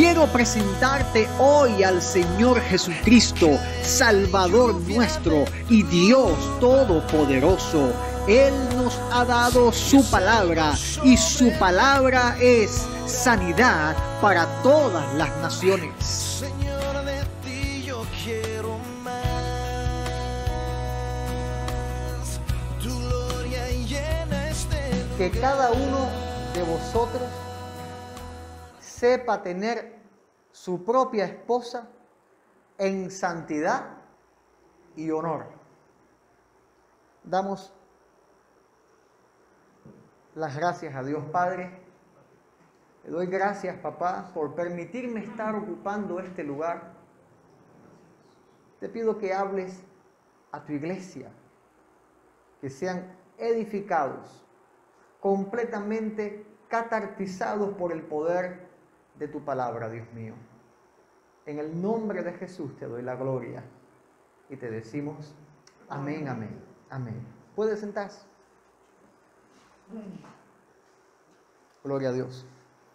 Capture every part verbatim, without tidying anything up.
quiero presentarte hoy al Señor Jesucristo, Salvador nuestro y Dios Todopoderoso. Él nos ha dado su palabra y su palabra es sanidad para todas las naciones. Señor, de ti yo quiero más. Tu gloria llena este Que cada uno de vosotros sepa tener su propia esposa en santidad y honor. Damos las gracias a Dios Padre. Le doy gracias, papá, por permitirme estar ocupando este lugar. Te pido que hables a tu iglesia, que sean edificados, completamente catartizados por el poder de tu palabra, Dios mío. En el nombre de Jesús te doy la gloria y te decimos amén, amén, amén. ¿Puedes sentarse? Gloria a Dios.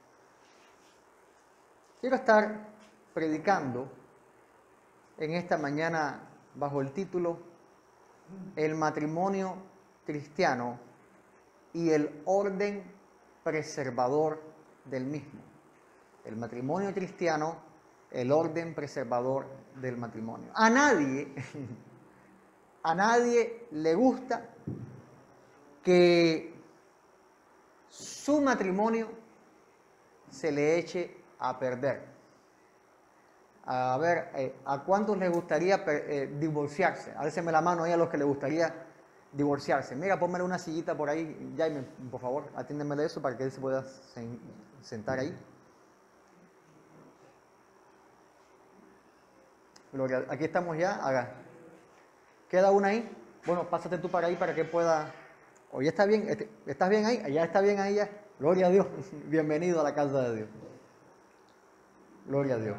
Quiero estar predicando en esta mañana bajo el título El matrimonio cristiano y el orden preservador del mismo. El matrimonio cristiano, el orden preservador del matrimonio. A nadie, a nadie le gusta que su matrimonio se le eche a perder. A ver, eh, ¿a cuántos les gustaría eh, divorciarse? Álceme la mano ahí a los que les gustaría divorciarse. Mira, pónmele una sillita por ahí, Jaime, por favor, atiéndemele eso para que él se pueda sentar ahí. Gloria, aquí estamos ya. Haga. ¿Queda una ahí? Bueno, pásate tú para ahí para que pueda. Oye, ¿está bien? ¿Estás bien ahí? ¿Ya está bien ahí ya? Gloria a Dios. Bienvenido a la casa de Dios. Gloria a Dios.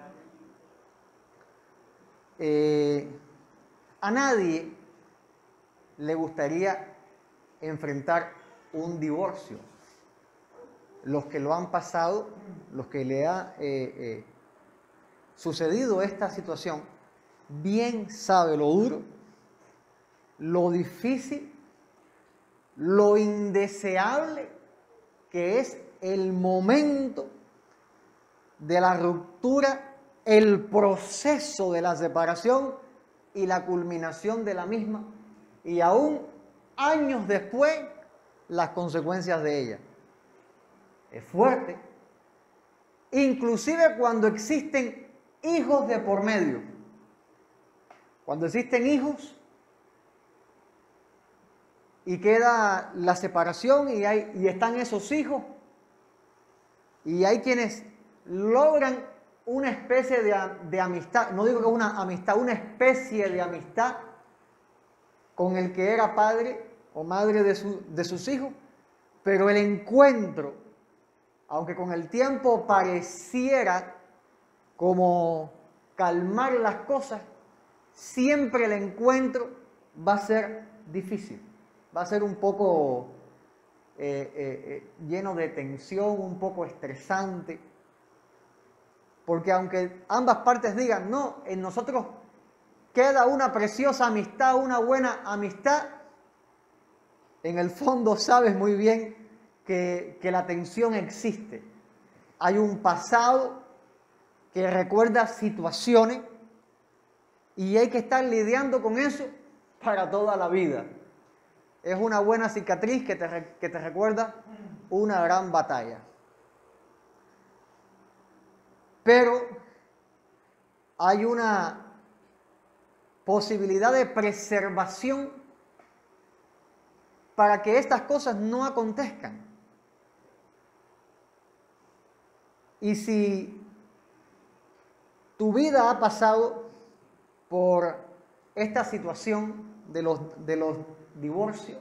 Eh, a nadie le gustaría enfrentar un divorcio. Los que lo han pasado, los que le ha eh, eh, sucedido esta situación, bien sabe lo duro, lo difícil, lo indeseable que es el momento de la ruptura, el proceso de la separación y la culminación de la misma, y aún años después las consecuencias de ella. Es fuerte, inclusive cuando existen hijos de por medio. Cuando existen hijos y queda la separación y, hay, y están esos hijos y hay quienes logran una especie de, de amistad, no digo que una amistad, una especie de amistad con el que era padre o madre de, su, de sus hijos, pero el encuentro, aunque con el tiempo pareciera como calmar las cosas, siempre el encuentro va a ser difícil, va a ser un poco eh, eh, eh, lleno de tensión, un poco estresante, porque aunque ambas partes digan, no, en nosotros queda una preciosa amistad, una buena amistad, en el fondo sabes muy bien que, que la tensión existe. Hay un pasado que recuerda situaciones y hay que estar lidiando con eso para toda la vida. Es una buena cicatriz que te, que te recuerda una gran batalla. Pero hay una posibilidad de preservación para que estas cosas no acontezcan. Y si tu vida ha pasado por esta situación de los, de los divorcios,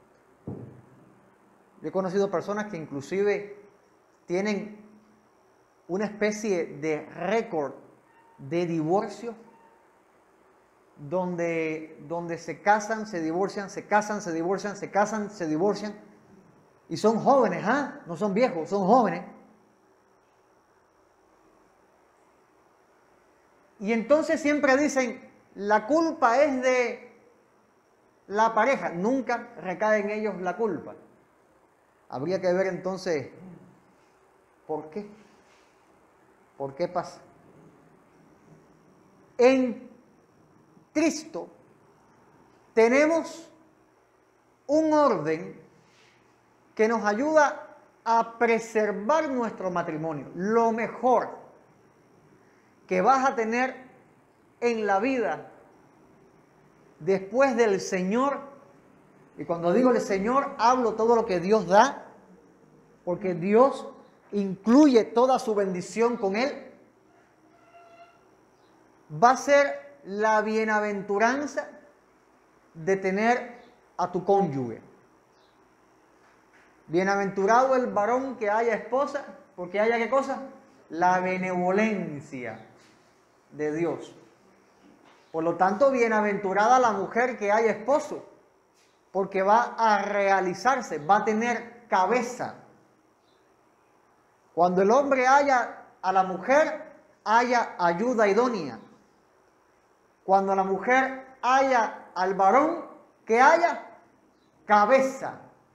yo he conocido personas que inclusive tienen una especie de récord de divorcio, donde, donde se casan, se divorcian, se casan, se divorcian, se casan, se divorcian, y son jóvenes, ¿ah? No son viejos, son jóvenes. Y entonces siempre dicen, la culpa es de la pareja, nunca recae en ellos la culpa. Habría que ver entonces, ¿por qué? ¿Por qué pasa? En Cristo tenemos un orden que nos ayuda a preservar nuestro matrimonio. Lo mejor que vas a tener en la vida después del Señor, y cuando digo el Señor, hablo todo lo que Dios da, porque Dios incluye toda su bendición con Él, va a ser la bienaventuranza de tener a tu cónyuge. Bienaventurado el varón que haya esposa, porque haya ¿qué cosa? La benevolencia de Dios. Por lo tanto, bienaventurada la mujer que haya esposo, porque va a realizarse, va a tener cabeza. Cuando el hombre haya a la mujer, haya ayuda idónea. Cuando la mujer haya al varón, que haya cabeza.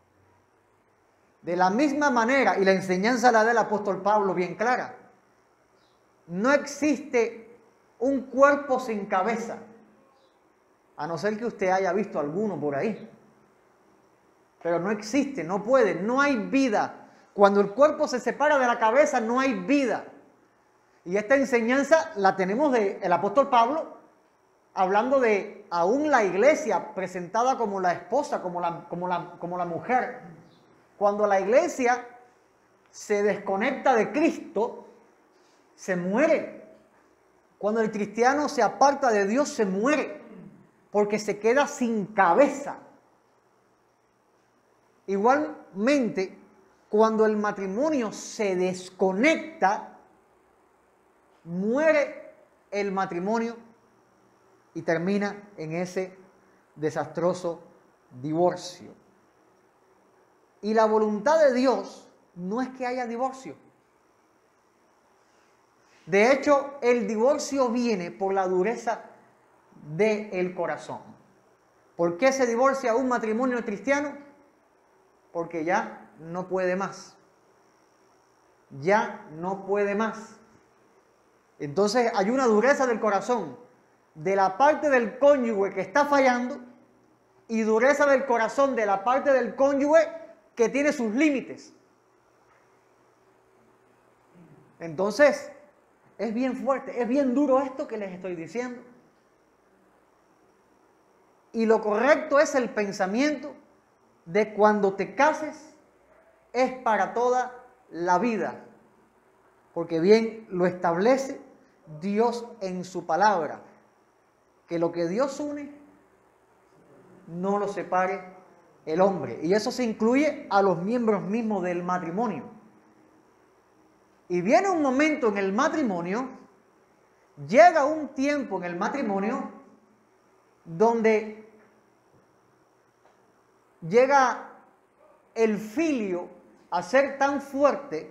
De la misma manera, y la enseñanza la del apóstol Pablo bien clara, no existe un cuerpo sin cabeza, a no ser que usted haya visto alguno por ahí. Pero no existe, no puede, no hay vida. Cuando el cuerpo se separa de la cabeza, no hay vida. Y esta enseñanza la tenemos del apóstol Pablo, hablando de aún la iglesia presentada como la esposa, como la, como la, como la mujer. Cuando la iglesia se desconecta de Cristo, se muere. Cuando el cristiano se aparta de Dios, se muere, porque se queda sin cabeza. Igualmente, cuando el matrimonio se desconecta, muere el matrimonio y termina en ese desastroso divorcio. Y la voluntad de Dios no es que haya divorcio. De hecho, el divorcio viene por la dureza del corazón. ¿Por qué se divorcia un matrimonio cristiano? Porque ya no puede más. Ya no puede más. Entonces hay una dureza del corazón de la parte del cónyuge que está fallando y dureza del corazón de la parte del cónyuge que tiene sus límites. Entonces, es bien fuerte, es bien duro esto que les estoy diciendo. Y lo correcto es el pensamiento de cuando te cases es para toda la vida, porque bien lo establece Dios en su palabra, que lo que Dios une no lo separe el hombre, y eso se incluye a los miembros mismos del matrimonio. Y viene un momento en el matrimonio, llega un tiempo en el matrimonio donde llega el filio a ser tan fuerte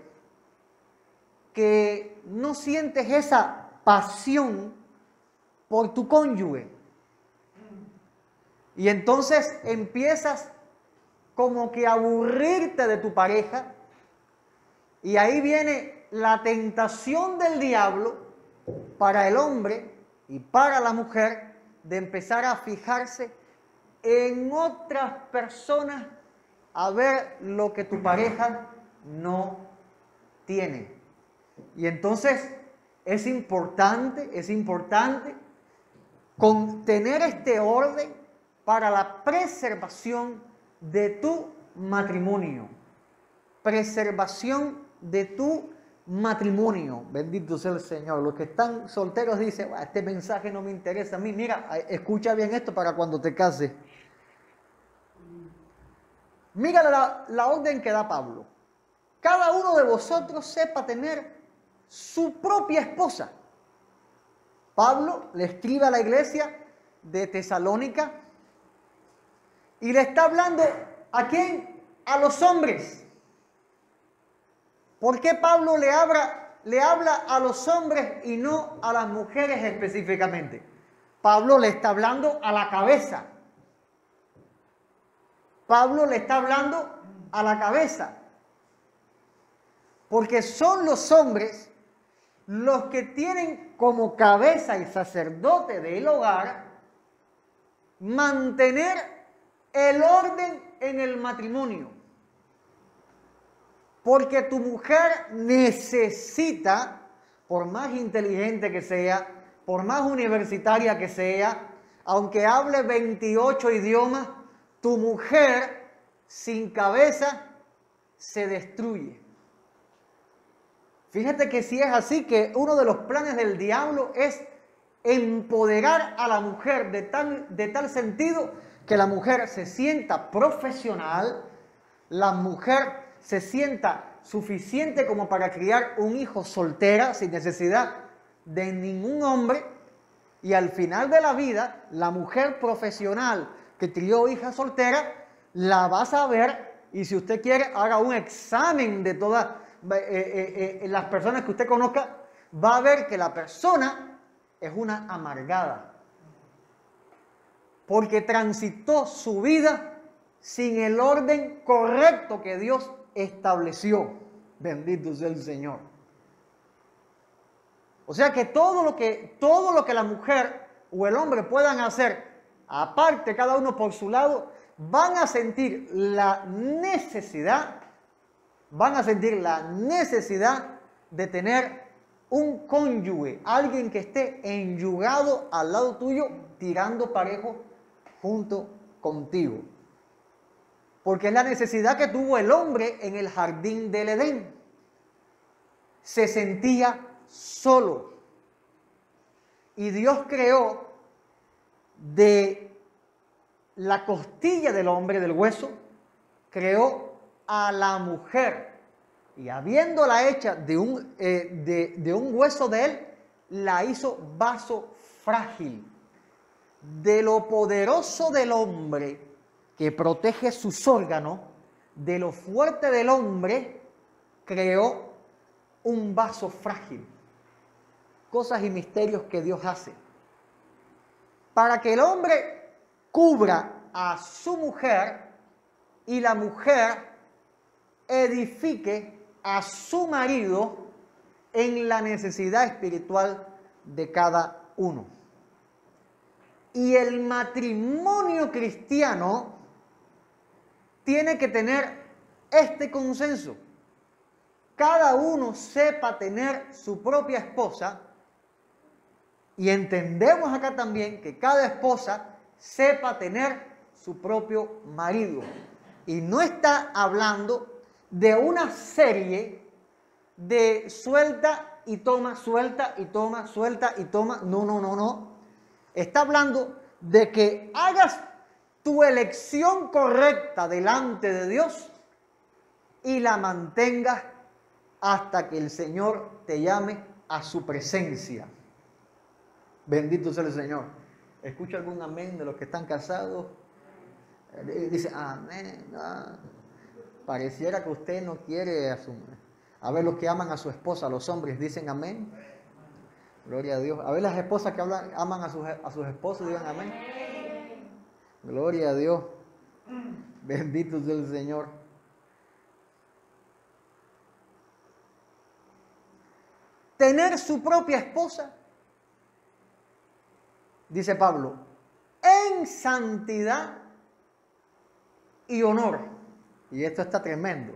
que no sientes esa pasión por tu cónyuge. Y entonces empiezas como que a aburrirte de tu pareja, y ahí viene la tentación del diablo para el hombre y para la mujer de empezar a fijarse en otras personas a ver lo que tu pareja no tiene. Y entonces es importante, es importante con tener este orden para la preservación de tu matrimonio. Preservación de tu matrimonio. Bendito sea el Señor. Los que están solteros dicen, este mensaje no me interesa a mí. Mira, escucha bien esto para cuando te cases. Mira la, la orden que da Pablo. Cada uno de vosotros sepa tener su propia esposa. Pablo le escribe a la iglesia de Tesalónica y le está hablando ¿a quién? A los hombres. ¿Por qué Pablo le habla, le habla a los hombres y no a las mujeres específicamente. Pablo le está hablando a la cabeza. Pablo le está hablando a la cabeza. Porque son los hombres los que tienen como cabeza y sacerdote del hogar mantener el orden en el matrimonio. Porque tu mujer necesita, por más inteligente que sea, por más universitaria que sea, aunque hable veintiocho idiomas, tu mujer sin cabeza se destruye. Fíjate que si es así, que uno de los planes del diablo es empoderar a la mujer de tal, de tal sentido que la mujer se sienta profesional, la mujer se sienta suficiente como para criar un hijo soltera sin necesidad de ningún hombre, y al final de la vida la mujer profesional que crió hija soltera la vas a ver, y si usted quiere haga un examen de todas eh, eh, eh, las personas que usted conozca, va a ver que la persona es una amargada porque transitó su vida sin el orden correcto que Dios estableció. Bendito sea el Señor. O sea que todo lo que, todo lo que la mujer o el hombre puedan hacer, aparte cada uno por su lado, van a sentir la necesidad, van a sentir la necesidad de tener un cónyuge, alguien que esté enyugado al lado tuyo, tirando parejo junto contigo. Porque es la necesidad que tuvo el hombre en el jardín del Edén. Se sentía solo. Y Dios creó de la costilla del hombre, del hueso, creó a la mujer. Y habiéndola hecha de un, eh, de, de un hueso de él, la hizo vaso frágil. De lo poderoso del hombre que protege sus órganos, de lo fuerte del hombre, creó un vaso frágil. Cosas y misterios que Dios hace. Para que el hombre cubra a su mujer y la mujer edifique a su marido en la necesidad espiritual de cada uno. Y el matrimonio cristiano tiene que tener este consenso. Cada uno sepa tener su propia esposa, y entendemos acá también que cada esposa sepa tener su propio marido. Y no está hablando de una serie de suelta y toma, suelta y toma, suelta y toma. No, no, no, no. Está hablando de que hagas tu elección correcta delante de Dios y la mantengas hasta que el Señor te llame a su presencia. Bendito sea el Señor. ¿Escucha algún amén de los que están casados? Dice, amén. Ah, pareciera que usted no quiere asumir. A ver, los que aman a su esposa, los hombres, dicen amén. Gloria a Dios. A ver, las esposas que hablan, aman a sus, a sus esposos, digan amén. Gloria a Dios. Bendito sea el Señor. Tener su propia esposa, dice Pablo, en santidad y honor. Y esto está tremendo.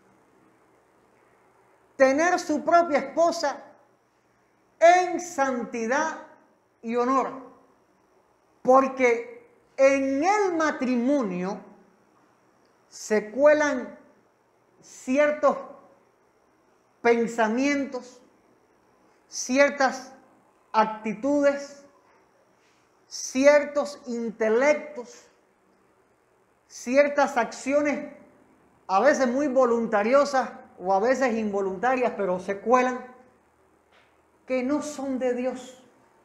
Tener su propia esposa en santidad y honor. Porque en el matrimonio se cuelan ciertos pensamientos, ciertas actitudes, ciertos intelectos, ciertas acciones, a veces muy voluntariosas o a veces involuntarias, pero se cuelan, que no son de Dios.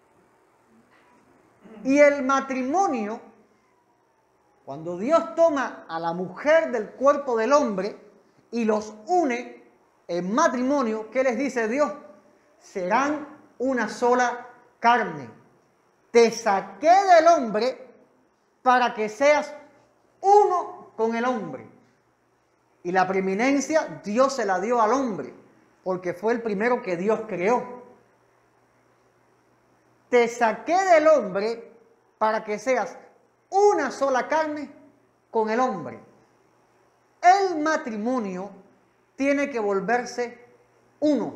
Y el matrimonio, cuando Dios toma a la mujer del cuerpo del hombre y los une en matrimonio, ¿qué les dice Dios? serán una sola carne. Te saqué del hombre para que seas uno con el hombre. Y la preeminencia Dios se la dio al hombre, porque fue el primero que Dios creó. Te saqué del hombre para que seas una sola carne con el hombre. El matrimonio tiene que volverse uno.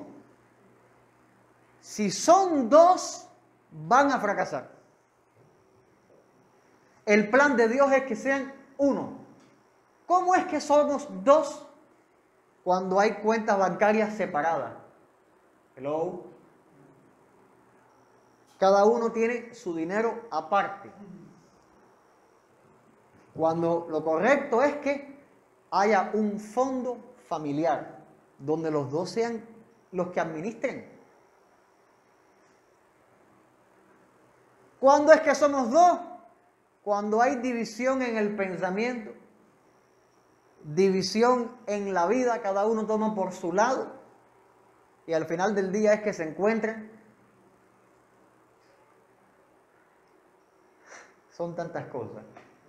Si son dos, van a fracasar. El plan de Dios es que sean uno. ¿Cómo es que somos dos cuando hay cuentas bancarias separadas? Hello. Cada uno tiene su dinero aparte. Cuando lo correcto es que haya un fondo familiar donde los dos sean los que administren. ¿Cuándo es que somos dos? Cuando hay división en el pensamiento, división en la vida, cada uno toma por su lado y al final del día es que se encuentran. Son tantas cosas.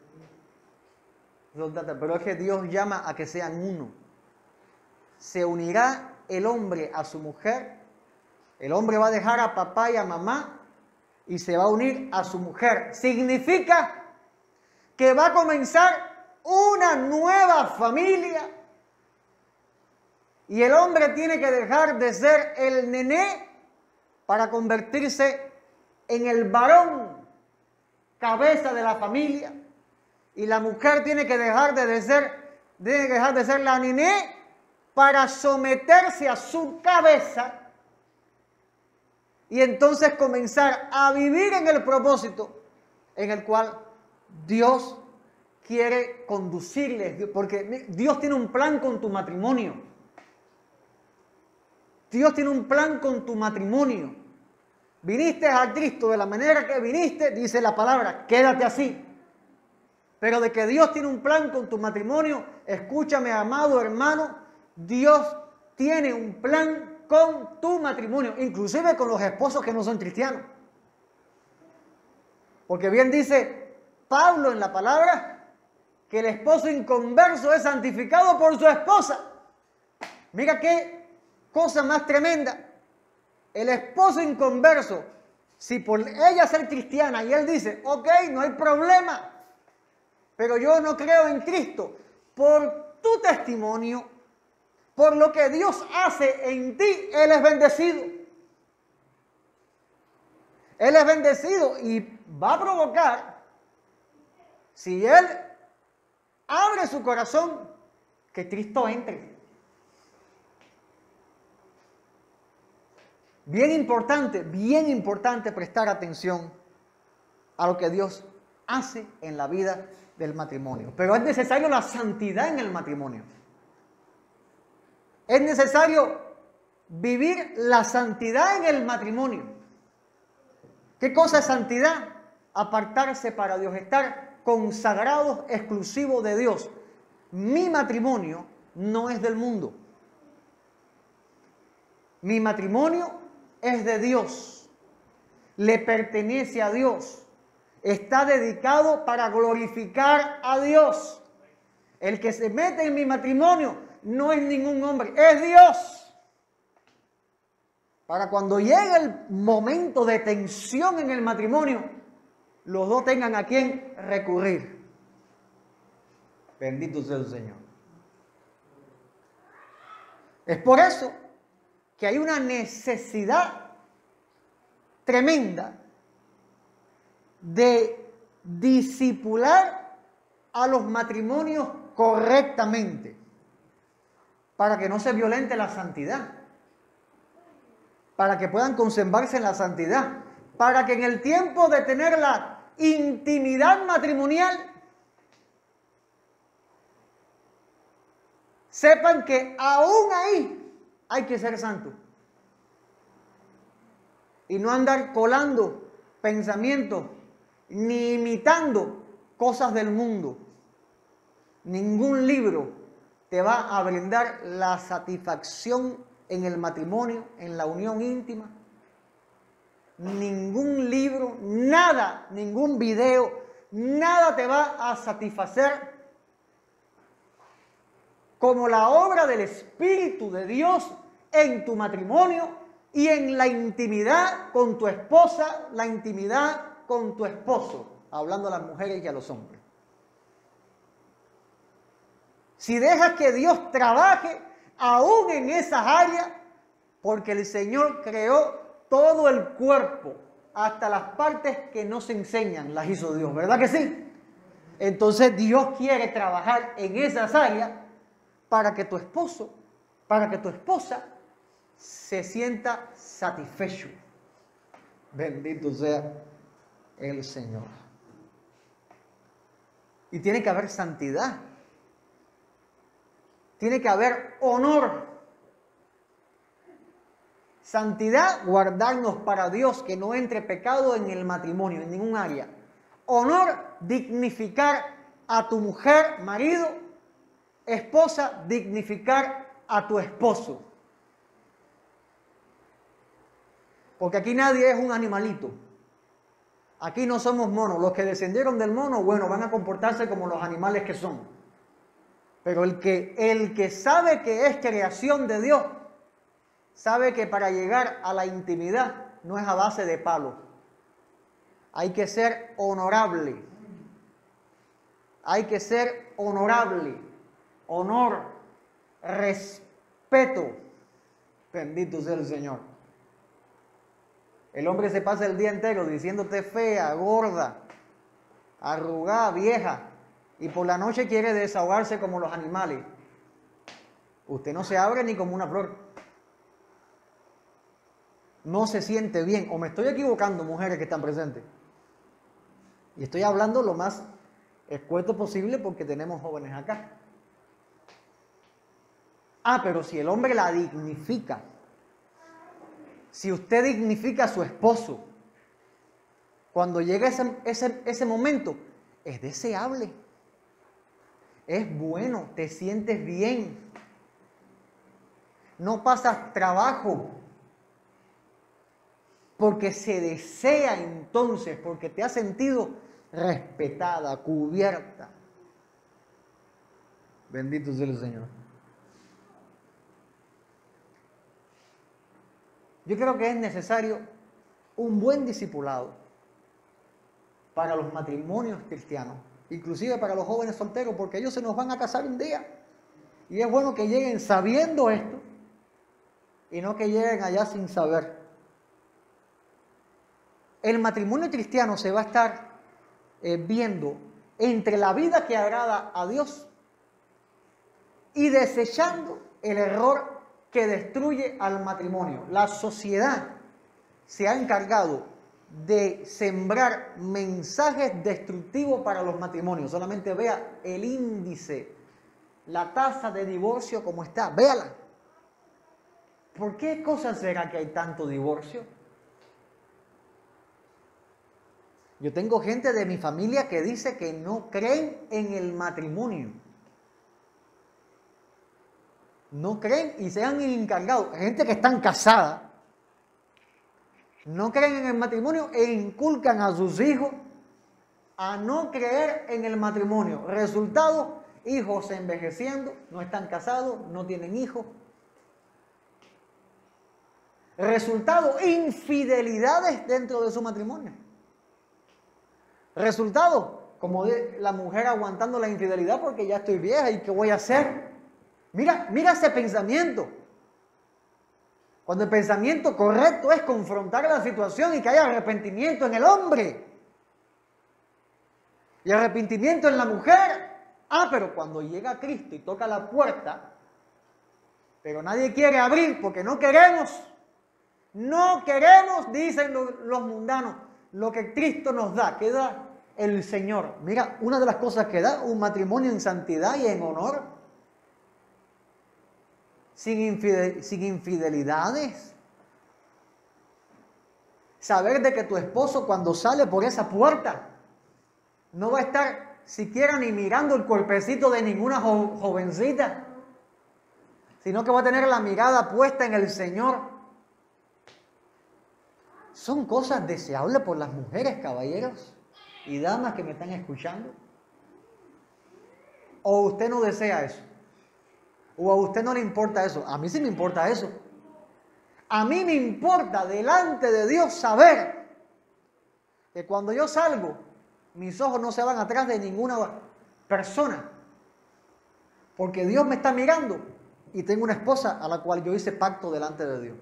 Son tantas, pero es que Dios llama a que sean uno. Se unirá el hombre a su mujer, el hombre va a dejar a papá y a mamá y se va a unir a su mujer. Significa que va a comenzar una nueva familia y el hombre tiene que dejar de ser el nené para convertirse en el varón, cabeza de la familia, y la mujer tiene que dejar de ser, tiene que dejar de ser la nené para someterse a su cabeza y entonces comenzar a vivir en el propósito en el cual Dios quiere conducirles, porque Dios tiene un plan con tu matrimonio. Dios tiene un plan con tu matrimonio. Viniste a Cristo de la manera que viniste, dice la palabra, quédate así. Pero de que Dios tiene un plan con tu matrimonio, escúchame, amado hermano, Dios tiene un plan con tu matrimonio, inclusive con los esposos que no son cristianos. Porque bien dice Pablo en la palabra que el esposo inconverso es santificado por su esposa. Mira qué cosa más tremenda. El esposo inconverso, si por ella ser cristiana y él dice, ok, no hay problema, pero yo no creo en Cristo, por tu testimonio, por lo que Dios hace en ti, Él es bendecido. Él es bendecido y va a provocar, si Él abre su corazón, que Cristo entre. Bien importante, bien importante prestar atención a lo que Dios hace en la vida del matrimonio. Pero es necesario la santidad en el matrimonio. Es necesario vivir la santidad en el matrimonio. ¿Qué cosa es santidad? Apartarse para Dios, estar consagrados, exclusivos de Dios. Mi matrimonio no es del mundo. Mi matrimonio es de Dios. Le pertenece a Dios. Está dedicado para glorificar a Dios. El que se mete en mi matrimonio no es ningún hombre, es Dios. Para cuando llegue el momento de tensión en el matrimonio, los dos tengan a quién recurrir. Bendito sea el Señor. Es por eso que hay una necesidad tremenda de discipular a los matrimonios correctamente, para que no se violente la santidad, para que puedan conservarse en la santidad, para que en el tiempo de tener la intimidad matrimonial sepan que aún ahí hay que ser santo y no andar colando pensamientos ni imitando cosas del mundo. Ningún libro te va a brindar la satisfacción en el matrimonio, en la unión íntima. Ningún libro, nada, ningún video, nada te va a satisfacer como la obra del Espíritu de Dios en tu matrimonio y en la intimidad con tu esposa, la intimidad con tu esposo, hablando a las mujeres y a los hombres. Si dejas que Dios trabaje aún en esas áreas, porque el Señor creó todo el cuerpo, hasta las partes que no se enseñan, las hizo Dios, ¿verdad que sí? Entonces Dios quiere trabajar en esas áreas para que tu esposo, para que tu esposa se sienta satisfecho. Bendito sea el Señor. Y tiene que haber santidad. Tiene que haber honor. Santidad, guardarnos para Dios, que no entre pecado en el matrimonio, en ningún área. Honor, dignificar a tu mujer, marido. Esposa, dignificar a tu esposo. Porque aquí nadie es un animalito. Aquí no somos monos. Los que descendieron del mono, bueno, van a comportarse como los animales que son. Pero el que, el que sabe que es creación de Dios, sabe que para llegar a la intimidad no es a base de palo. Hay que ser honorable. Hay que ser honorable. Honor, respeto. Bendito sea el Señor. El hombre se pasa el día entero diciéndote fea, gorda, arrugada, vieja, y por la noche quiere desahogarse como los animales. Usted no se abre ni como una flor. No se siente bien. O me estoy equivocando, mujeres que están presentes. Y estoy hablando lo más escueto posible porque tenemos jóvenes acá. Ah, pero si el hombre la dignifica, si usted dignifica a su esposo, cuando llega ese, ese, ese momento, es deseable, es bueno, te sientes bien, no pasas trabajo, porque se desea entonces, porque te has sentido respetada, cubierta. Bendito sea el Señor. Yo creo que es necesario un buen discipulado para los matrimonios cristianos, inclusive para los jóvenes solteros, porque ellos se nos van a casar un día. Y es bueno que lleguen sabiendo esto y no que lleguen allá sin saber. El matrimonio cristiano se va a estar eh, viendo entre la vida que agrada a Dios y desechando el error que destruye al matrimonio. La sociedad se ha encargado de sembrar mensajes destructivos para los matrimonios. Solamente vea el índice, la tasa de divorcio como está, véala. ¿Por qué cosa será que hay tanto divorcio? Yo tengo gente de mi familia que dice que no creen en el matrimonio. No creen y se han encargado, gente que están casada, no creen en el matrimonio e inculcan a sus hijos a no creer en el matrimonio. Resultado, hijos envejeciendo, no están casados, no tienen hijos. Resultado, infidelidades dentro de su matrimonio. Resultado, como de la mujer aguantando la infidelidad porque ya estoy vieja y ¿qué voy a hacer? Mira, mira ese pensamiento. Cuando el pensamiento correcto es confrontar la situación y que haya arrepentimiento en el hombre y arrepentimiento en la mujer. Ah, pero cuando llega Cristo y toca la puerta, pero nadie quiere abrir porque no queremos, no queremos, dicen los, los mundanos, lo que Cristo nos da, que da el Señor. Mira, una de las cosas que da un matrimonio en santidad y en honor, Sin, infidel, sin infidelidades. Saber de que tu esposo cuando sale por esa puerta no va a estar siquiera ni mirando el cuerpecito de ninguna jo, jovencita, sino que voy a tener la mirada puesta en el Señor. Son cosas deseables por las mujeres, caballeros y damas que me están escuchando. ¿O usted no desea eso? ¿O a usted no le importa eso? A mí sí me importa eso. A mí me importa delante de Dios saber que cuando yo salgo, mis ojos no se van atrás de ninguna persona. Porque Dios me está mirando y tengo una esposa a la cual yo hice pacto delante de Dios.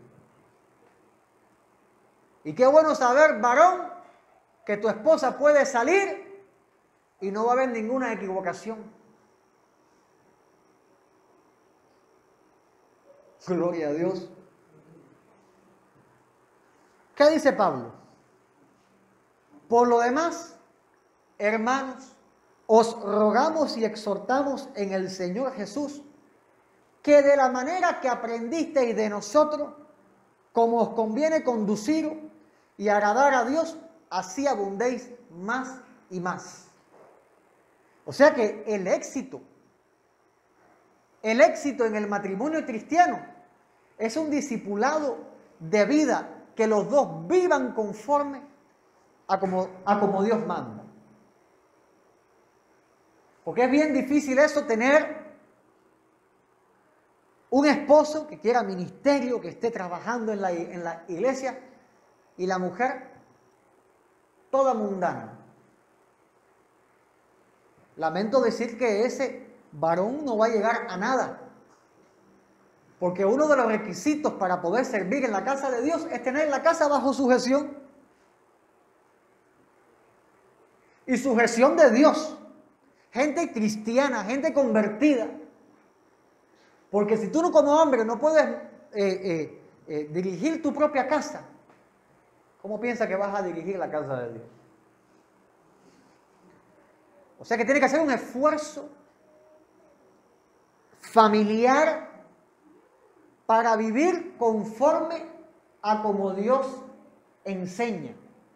Y qué bueno saber, varón, que tu esposa puede salir y no va a haber ninguna equivocación. Gloria a Dios. ¿Qué dice Pablo? Por lo demás, hermanos, os rogamos y exhortamos en el Señor Jesús que de la manera que aprendisteis de nosotros, como os conviene conduciros y agradar a Dios, así abundéis más y más. O sea que el éxito, el éxito en el matrimonio cristiano es un discipulado de vida que los dos vivan conforme a como, a como Dios manda. Porque es bien difícil eso, tener un esposo que quiera ministerio, que esté trabajando en la, en la iglesia, y la mujer toda mundana. Lamento decir que ese varón no va a llegar a nada. Porque uno de los requisitos para poder servir en la casa de Dios es tener la casa bajo sujeción. Y sujeción de Dios. Gente cristiana, gente convertida. Porque si tú no como hombre no puedes eh, eh, eh, dirigir tu propia casa, ¿cómo piensas que vas a dirigir la casa de Dios? O sea que tiene que hacer un esfuerzo familiar para vivir conforme a como Dios enseña.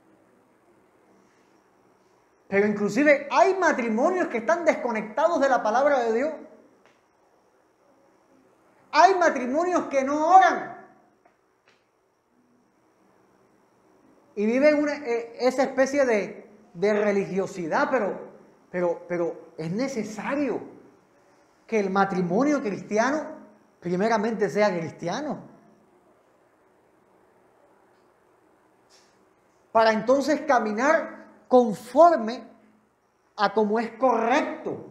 Pero inclusive hay matrimonios que están desconectados de la palabra de Dios. Hay matrimonios que no oran. Y viven una, eh, esa especie de, de religiosidad, pero, pero, pero es necesario que el matrimonio cristiano primeramente sea cristiano. Para entonces caminar conforme a como es correcto.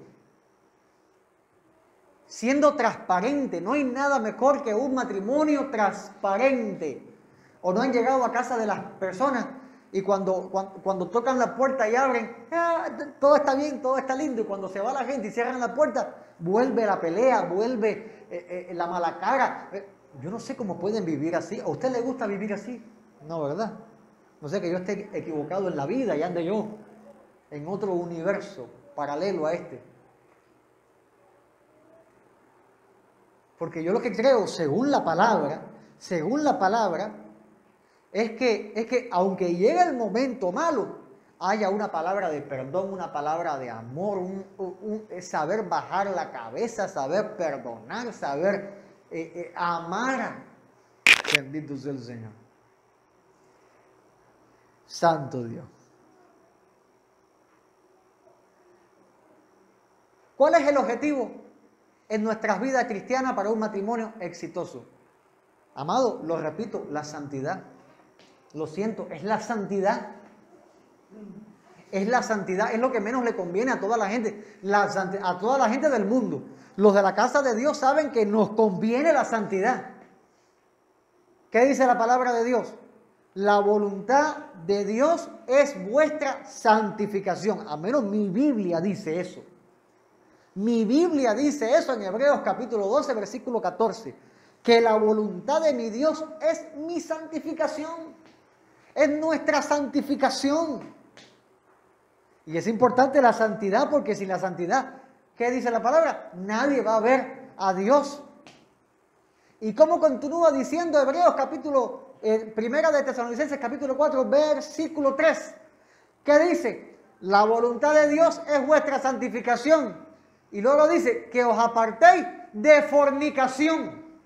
Siendo transparente. No hay nada mejor que un matrimonio transparente. O no han llegado a casa de las personas y cuando, cuando, cuando tocan la puerta y abren, ah, todo está bien, todo está lindo. Y cuando se va la gente y cierran la puerta, vuelve la pelea, vuelve eh, eh, la mala cara. Eh, yo no sé cómo pueden vivir así. ¿A usted le gusta vivir así? No, ¿verdad? No sé que yo esté equivocado en la vida y ande yo en otro universo paralelo a este. Porque yo lo que creo, según la palabra, según la palabra, es que, es que aunque llegue el momento malo, haya una palabra de perdón, una palabra de amor, un, un, un saber bajar la cabeza, saber perdonar, saber eh, eh, amar. Bendito sea el Señor. Santo Dios. ¿Cuál es el objetivo en nuestras vidas cristianas para un matrimonio exitoso? Amado, lo repito, la santidad. Lo siento, es la santidad. Es la santidad, es lo que menos le conviene a toda la gente, la, a toda la gente del mundo. Los de la casa de Dios saben que nos conviene la santidad. ¿Qué dice la palabra de Dios? La voluntad de Dios es vuestra santificación. Al menos mi Biblia dice eso. Mi Biblia dice eso en Hebreos capítulo doce, versículo catorce. Que la voluntad de mi Dios es mi santificación. Es nuestra santificación. Y es importante la santidad porque sin la santidad, ¿qué dice la palabra? Nadie va a ver a Dios. ¿Y cómo continúa diciendo Hebreos capítulo, eh, primera de Tesalonicenses capítulo cuatro, versículo tres? ¿Qué dice? La voluntad de Dios es vuestra santificación. Y luego dice que os apartéis de fornicación.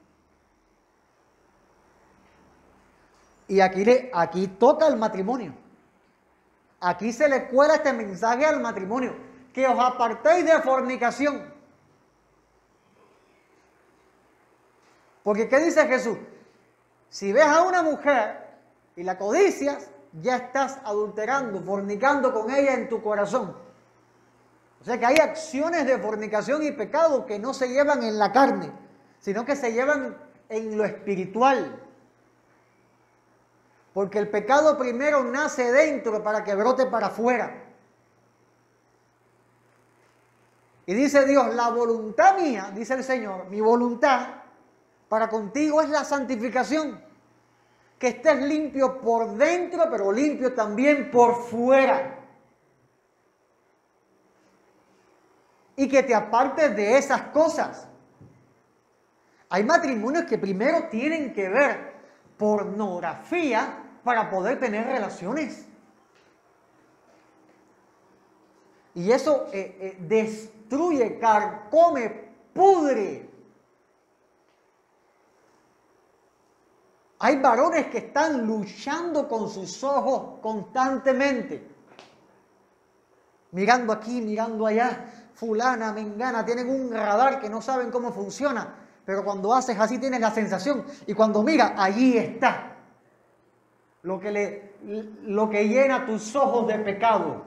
Y aquí, le, aquí toca el matrimonio. Aquí se le cuela este mensaje al matrimonio. Que os apartéis de fornicación. Porque ¿qué dice Jesús? Si ves a una mujer y la codicias, ya estás adulterando, fornicando con ella en tu corazón. O sea que hay acciones de fornicación y pecado que no se llevan en la carne, sino que se llevan en lo espiritual. Porque el pecado primero nace dentro para que brote para afuera. Y dice Dios, la voluntad mía, dice el Señor, mi voluntad para contigo es la santificación. Que estés limpio por dentro, pero limpio también por fuera. Y que te apartes de esas cosas. Hay matrimonios que primero tienen que ver pornografía para poder tener relaciones. Y eso eh, eh, destruye, carcome, pudre. Hay varones que están luchando con sus ojos constantemente. Mirando aquí, mirando allá. Fulana, mengana, tienen un radar que no saben cómo funciona. Pero cuando haces así tienes la sensación. Y cuando mira, allí está. Lo que, le, lo que llena tus ojos de pecado.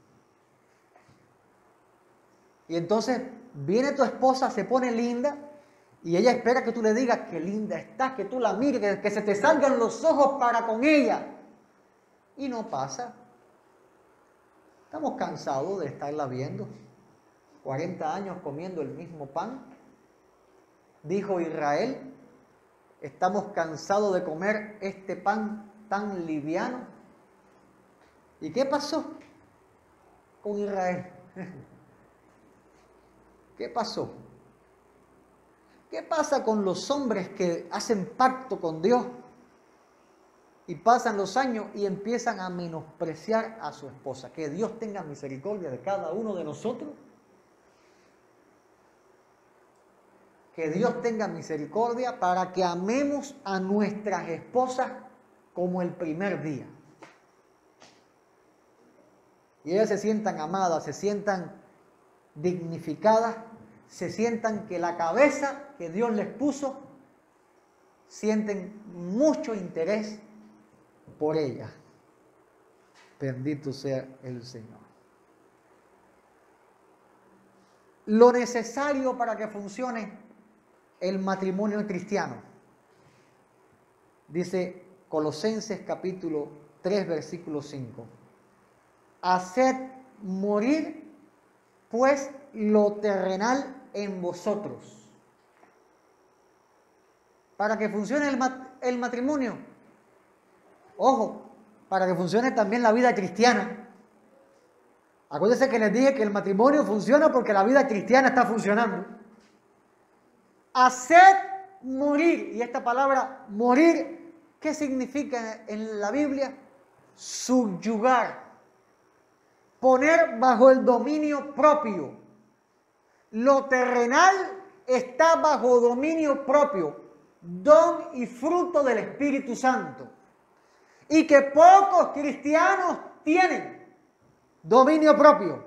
Y entonces viene tu esposa, se pone linda. Y ella espera que tú le digas que linda estás, que tú la mires, que, que se te salgan los ojos para con ella. Y no pasa. Estamos cansados de estarla viendo. cuarenta años comiendo el mismo pan. Dijo Israel, estamos cansados de comer este pan tan liviano. ¿Y qué pasó con Israel? ¿Qué pasó? ¿Qué pasa con los hombres que hacen pacto con Dios y pasan los años y empiezan a menospreciar a su esposa? Que Dios tenga misericordia de cada uno de nosotros. Que Dios tenga misericordia para que amemos a nuestras esposas como el primer día. Y ellas se sientan amadas, se sientan dignificadas, se sientan que la cabeza que Dios les puso, sienten mucho interés por ella. Bendito sea el Señor. Lo necesario para que funcione el matrimonio cristiano. Dice Colosenses capítulo tres, versículo cinco. Haced morir pues lo terrenal en vosotros. Para que funcione el, mat el matrimonio. Ojo, para que funcione también la vida cristiana. Acuérdense que les dije que el matrimonio funciona porque la vida cristiana está funcionando. Haced morir. Y esta palabra morir, ¿qué significa en la Biblia? Subyugar. Poner bajo el dominio propio. Lo terrenal está bajo dominio propio, don y fruto del Espíritu Santo. Y que pocos cristianos tienen dominio propio.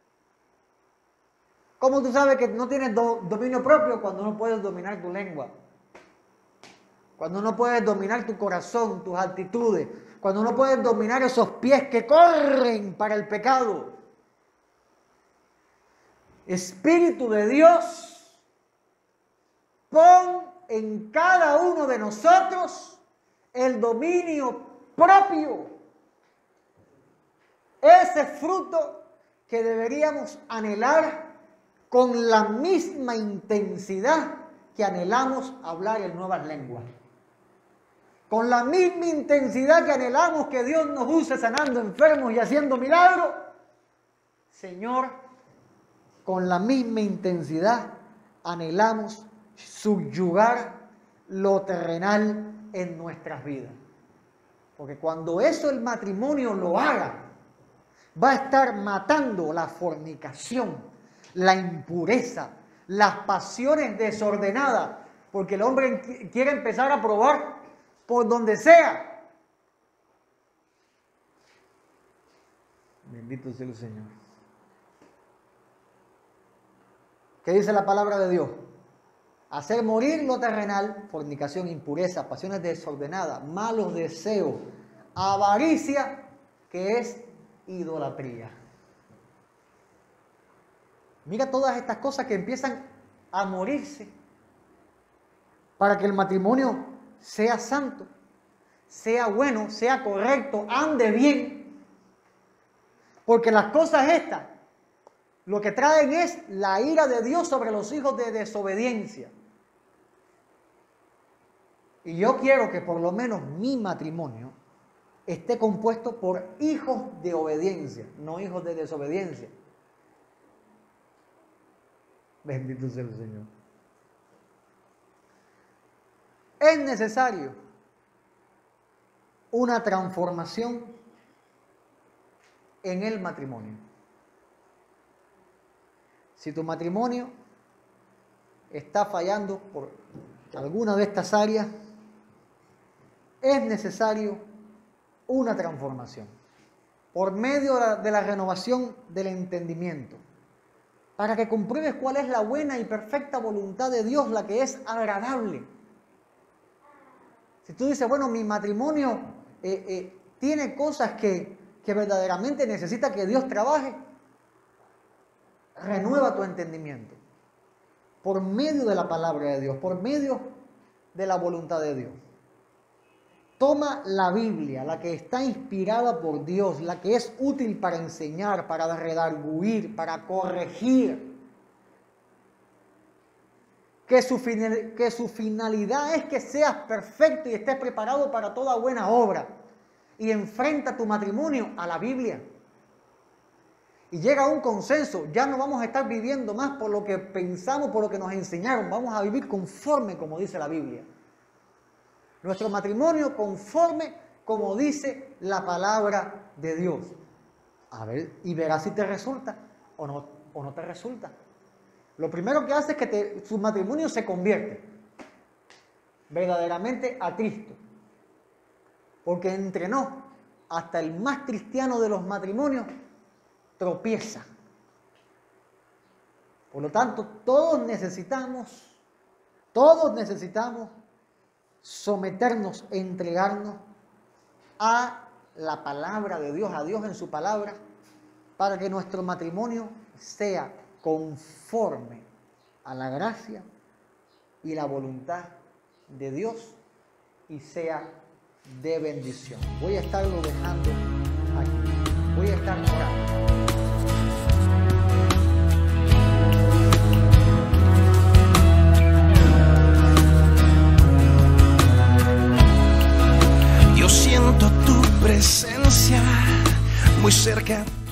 ¿Cómo tú sabes que no tienes do, dominio propio? Cuando no puedes dominar tu lengua. Cuando no puedes dominar tu corazón, tus actitudes. Cuando no puedes dominar esos pies que corren para el pecado. Espíritu de Dios, pon en cada uno de nosotros el dominio propio. Ese fruto que deberíamos anhelar con la misma intensidad que anhelamos hablar en nuevas lenguas. Con la misma intensidad que anhelamos que Dios nos use sanando enfermos y haciendo milagros. Señor, con la misma intensidad anhelamos subyugar lo terrenal en nuestras vidas. Porque cuando eso el matrimonio lo haga, va a estar matando la fornicación, la impureza, las pasiones desordenadas. Porque el hombre quiere empezar a probar por donde sea. Bendito sea el Señor. ¿Qué dice la palabra de Dios? Hacer morir lo terrenal, fornicación, impureza, pasiones desordenadas, malos deseos, avaricia, que es idolatría. Mira todas estas cosas que empiezan a morirse para que el matrimonio sea santo, sea bueno, sea correcto, ande bien. Porque las cosas estas lo que traen es la ira de Dios sobre los hijos de desobediencia. Y yo quiero que por lo menos mi matrimonio esté compuesto por hijos de obediencia, no hijos de desobediencia. Bendito sea el Señor. Es necesario una transformación en el matrimonio. Si tu matrimonio está fallando por alguna de estas áreas, es necesario una transformación por medio de la renovación del entendimiento, para que compruebes cuál es la buena y perfecta voluntad de Dios, la que es agradable. Si tú dices, bueno, mi matrimonio eh, eh, tiene cosas que, que verdaderamente necesita que Dios trabaje, renueva tu entendimiento por medio de la palabra de Dios, por medio de la voluntad de Dios. Toma la Biblia, la que está inspirada por Dios, la que es útil para enseñar, para redarguir, para corregir. Que su, final, que su finalidad es que seas perfecto y estés preparado para toda buena obra. Y enfrenta tu matrimonio a la Biblia. Y llega a un consenso. Ya no vamos a estar viviendo más por lo que pensamos, por lo que nos enseñaron. Vamos a vivir conforme como dice la Biblia. Nuestro matrimonio conforme como dice la palabra de Dios. A ver, y verás si te resulta o no, o no te resulta. Lo primero que hace es que te, su matrimonio se convierte verdaderamente a Cristo. Porque entre no, hasta el más cristiano de los matrimonios tropieza. Por lo tanto, todos necesitamos, todos necesitamos someternos, entregarnos a la palabra de Dios, a Dios en su palabra, para que nuestro matrimonio sea conforme a la gracia y la voluntad de Dios y sea de bendición. Voy a estarlo dejando aquí. Voy a estar orando. Yo siento tu presencia muy cerca.